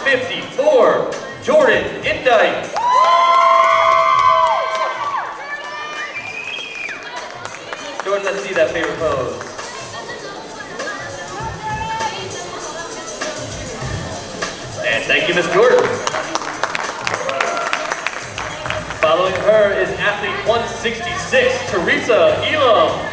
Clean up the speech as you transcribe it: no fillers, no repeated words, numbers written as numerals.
54, Jordan Indyk. Jordan, let's see that favorite pose. And thank you, Miss Jordan. Following her is athlete 166, Teresa Elam.